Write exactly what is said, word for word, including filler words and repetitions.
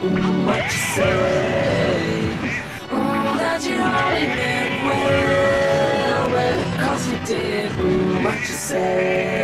Ooh, what you say? Ooh, that you only meant well, well, 'cause you did. Ooh, what you say?